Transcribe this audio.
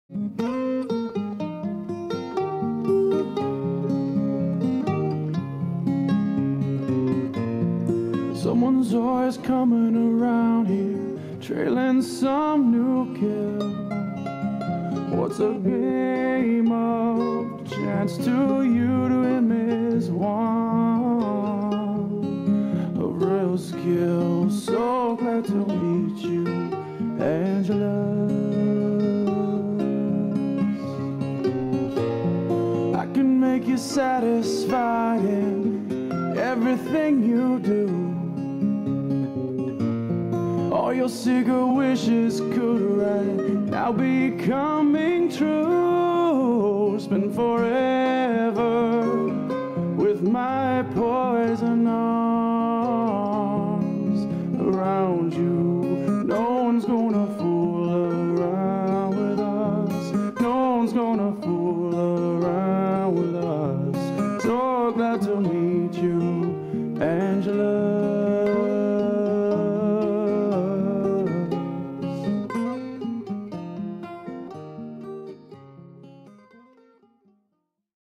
Someone's always coming around here, trailing some new kill. What's a game of chance to you to miss one? A real skill, so glad to meet you, Angelus. I can make you satisfied in everything you do. All your secret wishes could right now be coming true. Spend forever with my poison arms around you. No one's gonna fool around with us. No one's gonna fool